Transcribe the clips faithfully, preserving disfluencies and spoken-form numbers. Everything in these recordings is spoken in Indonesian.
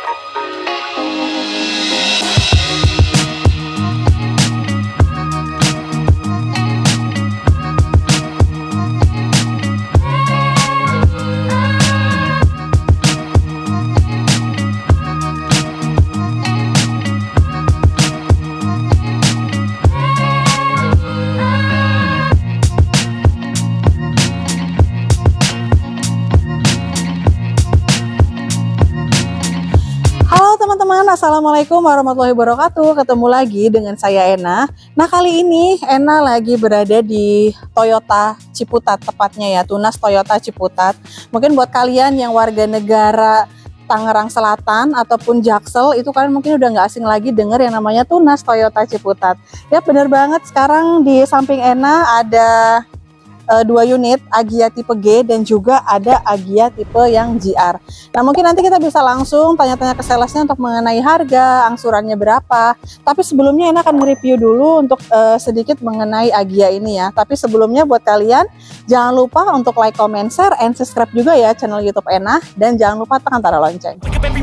Teman-teman, assalamualaikum warahmatullahi wabarakatuh. Ketemu lagi dengan saya Ena. Nah, kali ini Ena lagi berada di Toyota Ciputat, tepatnya ya, Tunas Toyota Ciputat. Mungkin buat kalian yang warga negara Tangerang Selatan ataupun Jaksel, itu kalian mungkin udah nggak asing lagi dengar yang namanya Tunas Toyota Ciputat. Ya bener banget, sekarang di samping Ena ada Uh, dua unit Agya tipe G dan juga ada Agya tipe yang G R. Nah, mungkin nanti kita bisa langsung tanya-tanya ke salesnya untuk mengenai harga, angsurannya berapa. Tapi sebelumnya Ena akan nge-review dulu untuk uh, sedikit mengenai Agya ini ya. Tapi sebelumnya buat kalian jangan lupa untuk like, comment, share, and subscribe juga ya channel YouTube Ena, dan jangan lupa tekan tanda lonceng.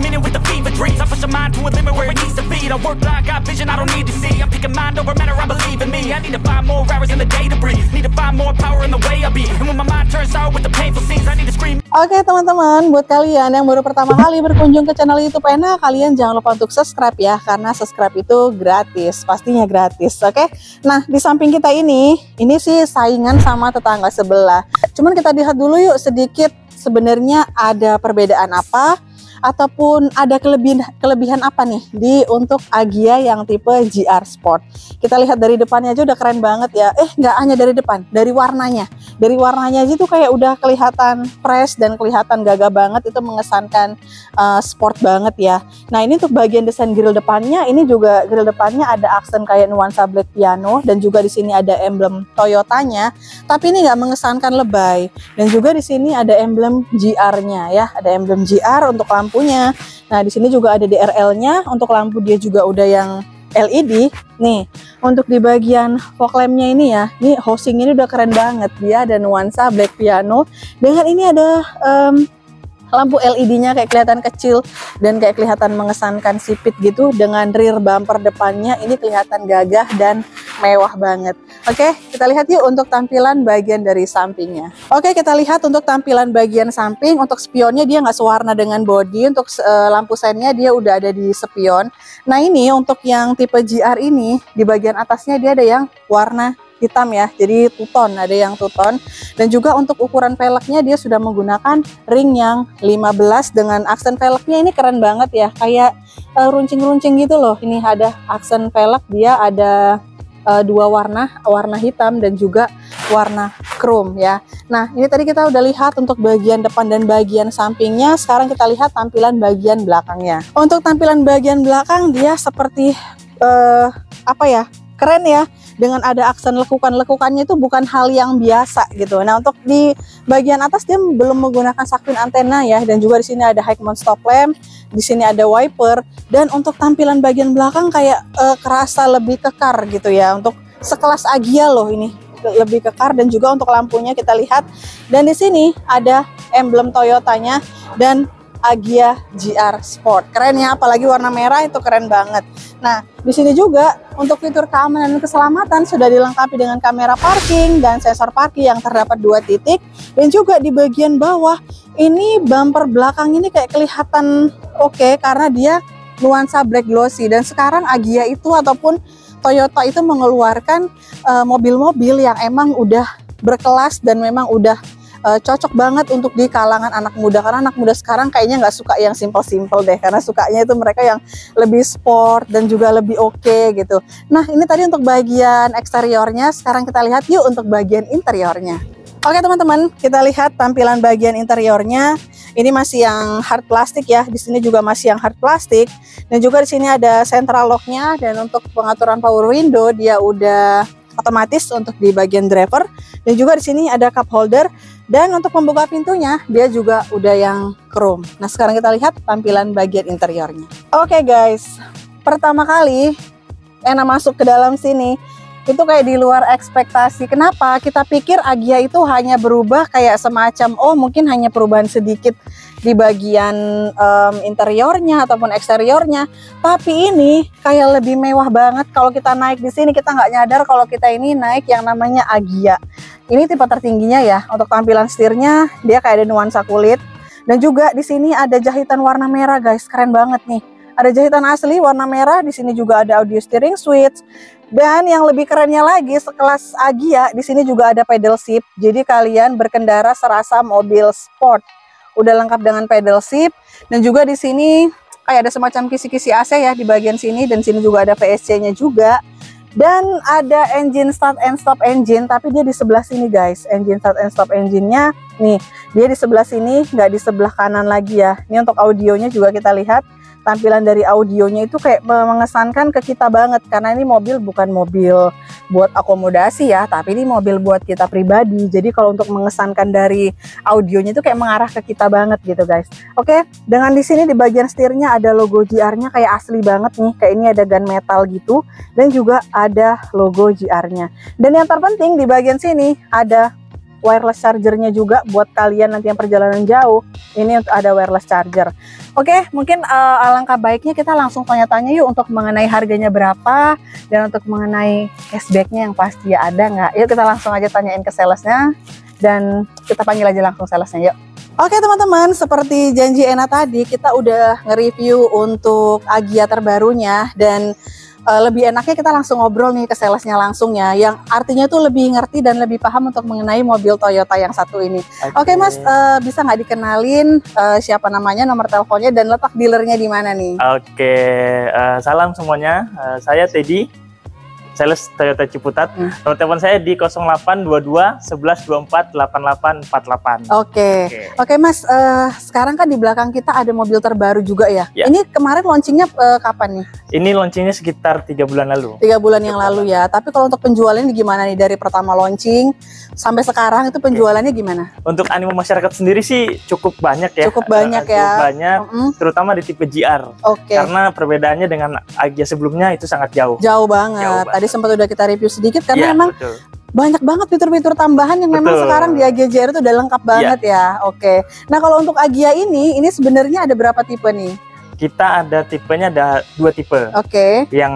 Oke teman-teman, buat kalian yang baru pertama kali berkunjung ke channel YouTube Ena, kalian jangan lupa untuk subscribe ya, karena subscribe itu gratis, pastinya gratis. Oke, nah di samping kita ini, ini sih saingan sama tetangga sebelah. Cuman kita lihat dulu yuk sedikit sebenarnya ada perbedaan apa, ataupun ada kelebihan kelebihan apa nih di untuk Agya yang tipe G R Sport. Kita lihat dari depannya aja udah keren banget ya. Eh nggak hanya dari depan, dari warnanya. Dari warnanya aja tuh kayak udah kelihatan fresh dan kelihatan gagah banget, itu mengesankan uh, sport banget ya. Nah, ini untuk bagian desain grill depannya, ini juga grill depannya ada aksen kayak nuansa black piano, dan juga di sini ada emblem Toyotanya, tapi ini nggak mengesankan lebay. Dan juga di sini ada emblem G R-nya ya, ada emblem G R untuk lampu lampunya. Nah, di sini juga ada D R L-nya, untuk lampu dia juga udah yang L E D. Nih, untuk di bagian fog lamp-nya ini ya, ini housing ini udah keren banget. Dia ada nuansa black piano, dengan ini ada um, lampu L E D-nya kayak kelihatan kecil dan kayak kelihatan mengesankan sipit gitu. Dengan rear bumper depannya ini kelihatan gagah dan mewah banget. Oke, kita lihat yuk untuk tampilan bagian dari sampingnya. Oke, kita lihat untuk tampilan bagian samping. Untuk spionnya dia nggak sewarna dengan body. Untuk uh, lampu seinnya dia udah ada di spion. Nah, ini untuk yang tipe G R ini, di bagian atasnya dia ada yang warna hitam ya, jadi two-tone, ada yang two-tone. Dan juga untuk ukuran velgnya dia sudah menggunakan ring yang lima belas, dengan aksen velgnya ini keren banget ya, kayak runcing-runcing uh, gitu loh. Ini ada aksen velg, dia ada uh, dua warna, warna hitam dan juga warna chrome ya. Nah, ini tadi kita udah lihat untuk bagian depan dan bagian sampingnya. Sekarang kita lihat tampilan bagian belakangnya. Untuk tampilan bagian belakang dia seperti uh, apa ya, keren ya, dengan ada aksen lekukan-lekukannya itu bukan hal yang biasa gitu. Nah, untuk di bagian atas dia belum menggunakan samping antena ya, dan juga di sini ada high mount stop lamp, di sini ada wiper, dan untuk tampilan bagian belakang kayak uh, kerasa lebih kekar gitu ya. Untuk sekelas Agya loh ini, lebih kekar. Dan juga untuk lampunya kita lihat, dan di sini ada emblem Toyotanya dan Agya G R Sport. Keren ya, apalagi warna merah itu keren banget. Nah, di sini juga untuk fitur keamanan dan keselamatan sudah dilengkapi dengan kamera parking dan sensor parking yang terdapat dua titik. Dan juga di bagian bawah ini bumper belakang ini kayak kelihatan oke okay, karena dia nuansa black glossy. Dan sekarang Agya itu ataupun Toyota itu mengeluarkan mobil-mobil uh, yang emang udah berkelas dan memang udah Uh, cocok banget untuk di kalangan anak muda, karena anak muda sekarang kayaknya nggak suka yang simple-simple deh, karena sukanya itu mereka yang lebih sport dan juga lebih oke okay, gitu. Nah, ini tadi untuk bagian eksteriornya. Sekarang kita lihat yuk untuk bagian interiornya. Oke teman-teman, kita lihat tampilan bagian interiornya. Ini masih yang hard plastik ya. Di sini juga masih yang hard plastik. Dan juga di sini ada central lock-nya, dan untuk pengaturan power window dia udah otomatis untuk di bagian driver. Dan juga di sini ada cup holder. Dan untuk membuka pintunya dia juga udah yang chrome. Nah, sekarang kita lihat tampilan bagian interiornya. Oke guys, pertama kali Ena masuk ke dalam sini itu kayak di luar ekspektasi. Kenapa? Kita pikir Agya itu hanya berubah kayak semacam oh mungkin hanya perubahan sedikit di bagian um, interiornya ataupun eksteriornya. Tapi ini kayak lebih mewah banget. Kalau kita naik di sini kita nggak nyadar kalau kita ini naik yang namanya Agya. Ini tipe tertingginya ya. Untuk tampilan setirnya dia kayak ada nuansa kulit. Dan juga di sini ada jahitan warna merah guys, keren banget nih. Ada jahitan asli warna merah. Di sini juga ada audio steering switch. Dan yang lebih kerennya lagi, sekelas Agya, di sini juga ada pedal shift. Jadi kalian berkendara serasa mobil sport. Udah lengkap dengan pedal shift. Dan juga di sini kayak ada semacam kisi-kisi A C ya di bagian sini. Dan sini juga ada V S C-nya juga. Dan ada engine start and stop engine, tapi dia di sebelah sini guys. Engine start and stop engine-nya nih, dia di sebelah sini, nggak di sebelah kanan lagi ya. Ini untuk audionya juga kita lihat. Tampilan dari audionya itu kayak mengesankan ke kita banget, karena ini mobil bukan mobil buat akomodasi ya, tapi ini mobil buat kita pribadi. Jadi kalau untuk mengesankan dari audionya itu kayak mengarah ke kita banget gitu guys. Oke, dengan di sini di bagian setirnya ada logo G R-nya kayak asli banget nih, kayak ini ada gunmetal gitu, dan juga ada logo G R-nya. Dan yang terpenting di bagian sini ada wireless chargernya juga buat kalian nanti yang perjalanan jauh. Ini untuk ada wireless charger. Oke, mungkin uh, alangkah baiknya kita langsung tanya-tanya yuk untuk mengenai harganya berapa dan untuk mengenai cashbacknya yang pasti ya ada nggak. Yuk kita langsung aja tanyain ke salesnya dan kita panggil aja langsung salesnya yuk. Oke teman-teman, seperti janji Ena tadi kita udah nge-review untuk Agya terbarunya dan Uh, lebih enaknya kita langsung ngobrol nih ke salesnya langsung ya, yang artinya tuh lebih ngerti dan lebih paham untuk mengenai mobil Toyota yang satu ini. Oke okay. okay, Mas, uh, bisa nggak dikenalin uh, siapa namanya, nomor teleponnya, dan letak dealernya di mana nih? Oke, okay. uh, salam semuanya, uh, saya Teddy, sales Toyota Ciputat. Hmm. Nomor telepon saya di nol delapan dua dua sebelas dua empat delapan delapan empat delapan. Oke. Okay. Oke okay. okay, Mas, uh, sekarang kan di belakang kita ada mobil terbaru juga ya. ya. Ini kemarin launchingnya uh, kapan nih? Ini launchingnya sekitar tiga bulan lalu. Tiga bulan yang lalu ya. Tapi kalau untuk penjualannya gimana nih dari pertama launching sampai sekarang itu penjualannya okay. gimana? Untuk animo masyarakat sendiri sih cukup banyak ya. Cukup banyak uh, ya. Cukup banyak, mm -hmm. terutama di tipe G R. Oke. Okay. Karena perbedaannya dengan Agya sebelumnya itu sangat jauh. Jauh banget. Jauh banget. Tadi sempat udah kita review sedikit karena ya, emang betul. Banyak banget fitur-fitur tambahan yang betul. Memang sekarang di Agya J R itu udah lengkap banget ya. ya. Oke. Nah kalau untuk Agya ini, ini sebenarnya ada berapa tipe nih? Kita ada tipenya ada dua tipe. Oke. Yang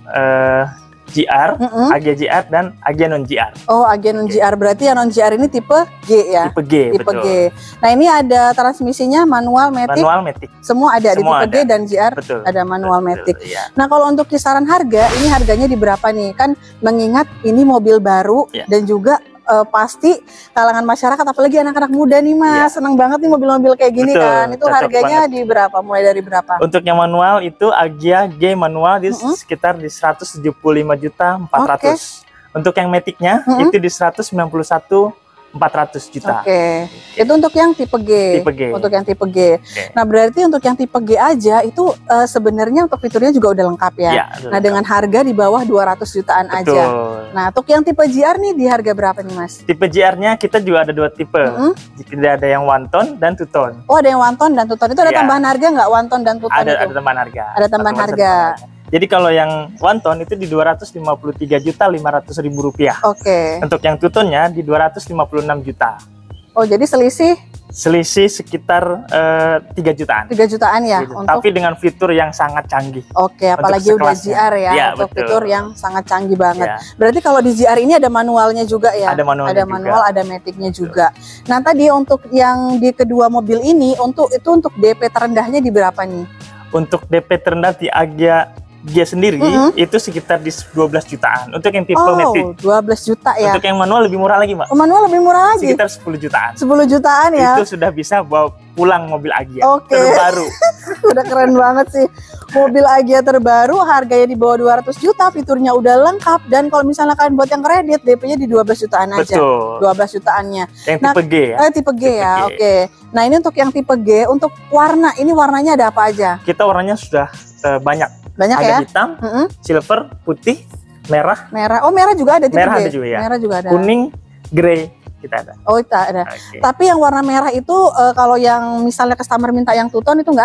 uh, G R, mm -hmm. Agya J R dan Agya non G R. Oh, Agya non G R, berarti yang non G R ini tipe G ya? Tipe G, tipe betul. G. Nah ini ada transmisinya manual, matic. Manual, matic. Semua ada. Semua di tipe ada. G dan G R betul. Ada manual, betul, matic. Ya. Nah kalau untuk kisaran harga, ini harganya di berapa nih? Kan mengingat ini mobil baru ya. Dan juga Uh, pasti kalangan masyarakat, apalagi anak-anak muda nih Mas, ya. Senang banget nih mobil-mobil kayak gini. Betul, kan. Itu harganya banget. Di berapa? Mulai dari berapa? Untuk yang manual itu Agya G manual di mm -hmm. sekitar di seratus tujuh puluh lima juta empat ratus. Okay. Untuk yang maticnya mm -hmm. itu di seratus sembilan puluh satu empat ratus juta. Oke. Okay. Itu untuk yang tipe G. Tipe G. Untuk yang tipe G. Okay. Nah, berarti untuk yang tipe G aja itu uh, sebenarnya untuk fiturnya juga udah lengkap ya. Ya nah, lengkap. Dengan harga di bawah dua ratus jutaan betul. Aja. Nah, untuk yang tipe G R nih di harga berapa nih, Mas? Tipe G R-nya kita juga ada dua tipe. Mm -hmm. Jadi ada yang one ton dan two ton. Oh, ada yang one ton dan two ton. Itu ada ya. Tambahan harga nggak one ton dan two ton ada, itu? Ada tambahan harga. Ada tambahan harga. Jadi kalau yang one ton itu di dua ratus lima puluh tiga juta lima ratus ribu rupiah. Oke. Okay. Untuk yang two tonnya di dua ratus lima puluh enam juta. Oh, jadi selisih? Selisih sekitar uh, tiga jutaan. tiga jutaan ya? Gitu. Untuk... Tapi dengan fitur yang sangat canggih. Oke, apalagi udah G R ya, ya untuk betul. Fitur yang sangat canggih banget. Ya. Berarti kalau di G R ini ada manualnya juga ya? Ada manualnya Ada manual, juga. Ada maticnya juga. Nah, tadi untuk yang di kedua mobil ini, untuk itu untuk D P terendahnya di berapa nih? Untuk D P terendah di Agya G sendiri mm-hmm. itu sekitar di dua belas jutaan. Untuk yang tipe oh, matic dua belas juta ya. Untuk yang manual lebih murah lagi, Mbak. Oh, manual lebih murah lagi. Sekitar sepuluh jutaan. sepuluh jutaan ya. Itu sudah bisa bawa pulang mobil Agya okay. terbaru. Udah keren banget sih. Mobil Agya terbaru harganya di bawah dua ratus juta, fiturnya udah lengkap, dan kalau misalnya kalian buat yang kredit D P-nya di dua belas jutaan aja. Betul. dua belas jutaannya. Yang nah, tipe G ya. Eh, tipe G tipe ya. Oke. Okay. Nah, ini untuk yang tipe G, untuk warna, ini warnanya ada apa aja? Kita warnanya sudah uh, banyak. Banyak ada ya? Hitam, mm -hmm. silver, putih, merah. Merah. Oh, merah juga ada tipe merah G. Ada juga ya. Merah juga ada. Kuning, grey kita ada. Oh, kita ada. Okay. Tapi yang warna merah itu uh, kalau yang misalnya customer minta yang two tone itu nggak ada.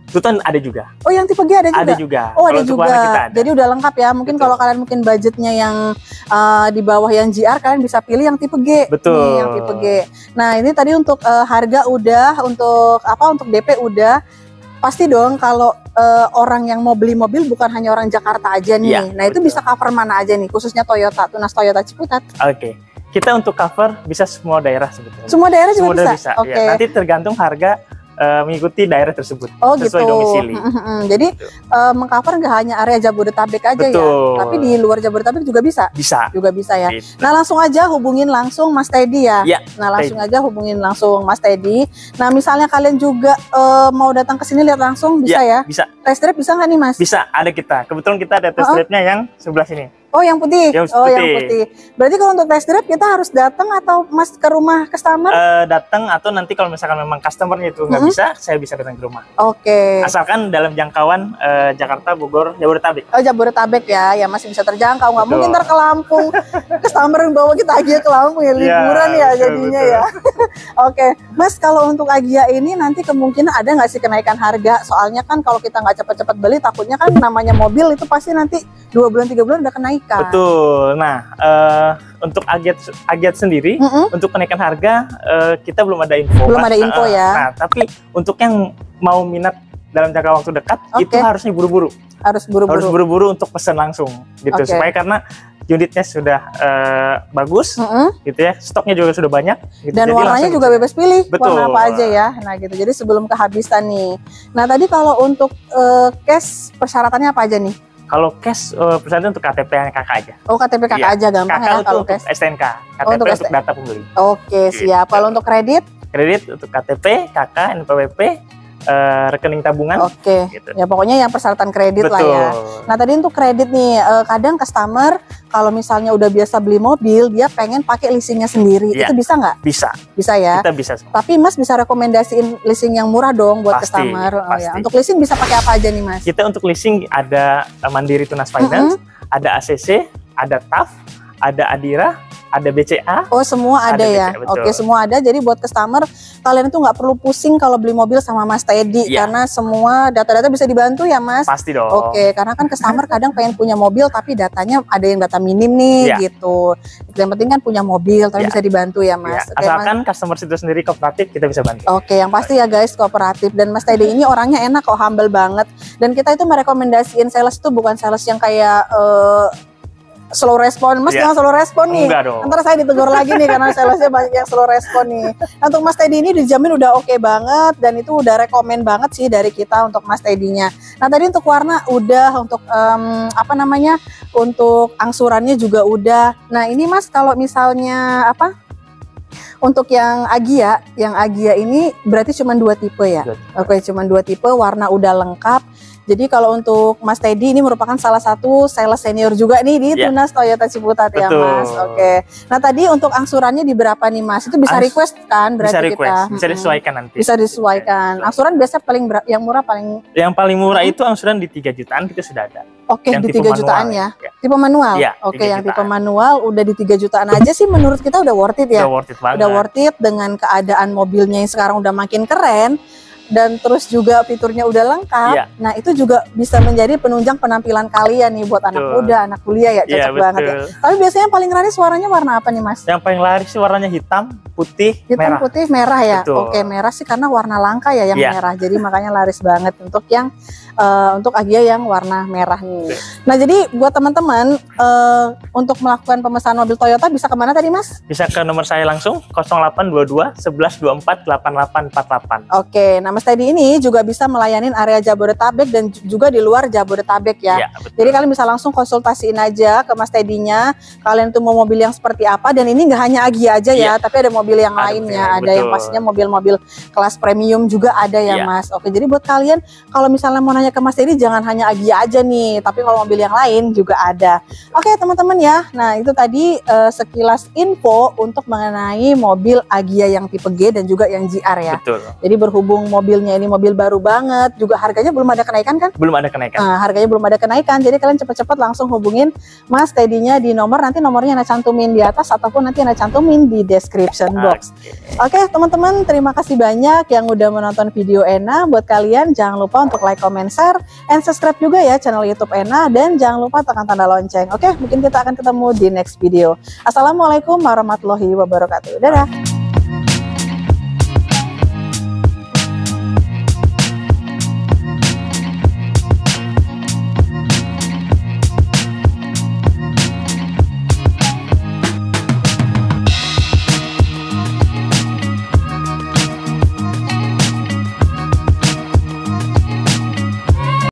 Tutan ada juga. Oh, yang tipe G ada juga? Ada juga. Oh, ada Kalau juga. ada. Jadi udah lengkap ya. Mungkin Betul. kalau kalian mungkin budgetnya yang uh, di bawah yang G R, kalian bisa pilih yang tipe G. Betul. Nih, yang tipe G. Nah, ini tadi untuk uh, harga udah, untuk apa? Untuk D P udah. Pasti dong kalau uh, orang yang mau beli mobil bukan hanya orang Jakarta aja nih. Ya, nah, itu betul. bisa cover mana aja nih? Khususnya Toyota, Tunas Toyota Ciputat. Oke. Okay. Kita untuk cover bisa semua daerah sebetulnya. Semua daerah juga semua bisa? Daerah bisa. Oke. Okay. Ya, nanti tergantung harga uh, mengikuti daerah tersebut. Oh sesuai gitu. domisili. Jadi uh, mengcover nggak hanya area Jabodetabek aja. Betul. Ya, tapi di luar Jabodetabek juga bisa. Bisa. Juga bisa ya. Gitu. Nah, langsung aja hubungin langsung Mas Teddy ya. Ya. Nah, langsung Teddy. aja hubungin langsung Mas Teddy. Nah, misalnya kalian juga uh, mau datang ke sini lihat langsung bisa ya? ya? Bisa. Test drive bisa nggak nih Mas? Bisa. Ada kita. Kebetulan kita ada test drive-nya yang sebelah sini. Oh, yang putih. Yang oh, putih. yang putih. Berarti kalau untuk test drive kita harus datang atau Mas ke rumah customer? Uh, datang atau nanti kalau misalkan memang customernya itu nggak mm-hmm. bisa, saya bisa datang ke rumah. Oke. Okay. Asalkan dalam jangkauan uh, Jakarta, Bogor, Jabodetabek. Oh, Jabodetabek ya, ya masih bisa terjangkau. Nggak mungkin ntar ke Lampung. Customer yang bawa kita Agia ke Lampung ya, liburan ya, ya jadinya betul. ya. Oke, okay. Mas, kalau untuk Agia ini nanti kemungkinan ada nggak sih kenaikan harga? Soalnya kan kalau kita nggak cepat-cepat beli, takutnya kan namanya mobil itu pasti nanti dua bulan tiga bulan udah kenaikan. Betul. Nah, uh, untuk Agiat Agiat sendiri, mm-hmm. untuk kenaikan harga uh, kita belum ada info. Belum ada info uh, ya. Nah, tapi untuk yang mau minat dalam jangka waktu dekat, okay. itu harusnya buru-buru. Harus buru-buru. Harus buru-buru untuk pesan langsung, gitu. Okay. Supaya karena unitnya sudah uh, bagus, mm-hmm. gitu ya. Stoknya juga sudah banyak. Gitu. Dan jadi warnanya juga bebas pilih. Betul. Warna apa aja ya. Nah, gitu. Jadi sebelum kehabisan nih. Nah, tadi kalau untuk uh, cash persyaratannya apa aja nih? Kalau cash uh, persyaratan untuk K T P kakak aja. Oh, K T P kakak ya. aja gampang kakak ya kalau cash. S T N K. K T P oh, untuk, untuk data pembeli. Oke, siap. Gitu. Kalau untuk kredit? Kredit untuk K T P, K K, N P W P, uh, rekening tabungan. Oke. Gitu. Ya pokoknya yang persyaratan kredit Betul. lah ya. Nah, tadi untuk kredit nih, uh, kadang customer kalau misalnya udah biasa beli mobil, dia pengen pakai leasingnya sendiri. Ya. Itu bisa nggak? Bisa. Bisa ya? Kita bisa. Tapi Mas bisa rekomendasiin leasing yang murah dong buat pasti, customer. Oh, pasti. Ya. Untuk leasing bisa pakai apa aja nih Mas? Kita untuk leasing ada Mandiri Tunas Finance, mm-hmm. ada A C C, ada T A F, ada Adira, ada B C A. Oh, semua ada, ada ya? B C A, oke, semua ada. Jadi buat customer, kalian itu nggak perlu pusing kalau beli mobil sama Mas Teddy. Ya. Karena semua data-data bisa dibantu ya Mas? Pasti dong. Oke, karena kan customer kadang pengen punya mobil tapi datanya ada yang data minim nih, ya. gitu. Yang penting kan punya mobil, tapi ya. bisa dibantu ya Mas? Ya. Oke, asalkan Mas. customer itu sendiri kooperatif, kita bisa bantu. Oke, yang pasti ya guys, kooperatif. Dan Mas Teddy ini orangnya enak kok, humble banget. Dan kita itu merekomendasiin sales itu bukan sales yang kayak... Uh, slow respon, Mas yeah. jangan slow respon nih. Ntar saya ditegur lagi nih karena salesnya banyak yang slow respon nih. Nah, untuk Mas Teddy ini dijamin udah oke okay banget dan itu udah rekomen banget sih dari kita untuk Mas Teddy-nya. Nah, tadi untuk warna udah, untuk um, apa namanya, untuk angsurannya juga udah. Nah, ini Mas kalau misalnya apa? Untuk yang Agia, yang Agia ini berarti cuma dua tipe ya? Oke, okay, cuma dua tipe, warna udah lengkap. Jadi kalau untuk Mas Teddy ini merupakan salah satu sales senior juga nih di yeah. Tunas Toyota Ciputat. Betul. Ya Mas. Oke. Okay. Nah, tadi untuk angsurannya di berapa nih Mas? Itu bisa Ans request kan berarti bisa request. kita? Bisa disesuaikan nanti. Bisa disesuaikan. Angsuran biasanya paling yang murah paling Yang paling murah hmm. itu angsuran di tiga jutaan kita sudah ada. Oke, okay, di tiga jutaan ya. ya. Tipe manual. Ya, Oke, okay, yang tipe manual udah di tiga jutaan aja sih menurut kita udah worth it ya. Udah worth it banget. Udah worth it dengan keadaan mobilnya yang sekarang udah makin keren. Dan terus juga fiturnya udah lengkap. Ya. Nah, itu juga bisa menjadi penunjang penampilan kalian nih buat betul. anak muda, anak kuliah ya, cocok ya, banget ya. Tapi biasanya yang paling laris warnanya warna apa nih Mas? Yang paling laris sih warnanya hitam, putih, hitam, merah. putih, merah ya. Betul. Oke, merah sih karena warna langka ya yang ya. merah. Jadi makanya laris banget untuk yang uh, untuk Agia yang warna merah nih. Betul. Nah, jadi buat teman-teman uh, untuk melakukan pemesanan mobil Toyota bisa kemana tadi Mas? Bisa ke nomor saya langsung nol delapan dua dua sebelas dua empat delapan delapan empat delapan. Oke, nah Mas Teddy ini juga bisa melayanin area Jabodetabek dan juga di luar Jabodetabek ya. Ya, jadi kalian bisa langsung konsultasiin aja ke Mas Teddy-nya. Kalian tuh mau mobil yang seperti apa, dan ini nggak hanya Agia aja ya, ya, tapi ada mobil yang ada lainnya. Ada betul. yang pastinya mobil-mobil kelas premium juga ada ya, ya Mas. Oke, jadi buat kalian kalau misalnya mau nanya ke Mas Teddy jangan hanya Agia aja nih, tapi kalau mobil yang lain juga ada. Oke teman-teman ya. Nah, itu tadi uh, sekilas info untuk mengenai mobil Agia yang tipe G dan juga yang G R ya. Betul. Jadi berhubung mobil mobilnya ini mobil baru banget, juga harganya belum ada kenaikan kan? Belum ada kenaikan. Nah, harganya belum ada kenaikan, jadi kalian cepat-cepat langsung hubungin Mas Teddy-nya di nomor, nanti nomornya Ana cantumin di atas ataupun nanti Ana cantumin di description box. Oke, okay. okay, teman-teman, terima kasih banyak yang udah menonton video Ena. Buat kalian jangan lupa untuk like, comment, share, and subscribe juga ya channel YouTube Ena, dan jangan lupa tekan tanda lonceng. Oke, okay, mungkin kita akan ketemu di next video. Assalamualaikum warahmatullahi wabarakatuh. Dadah.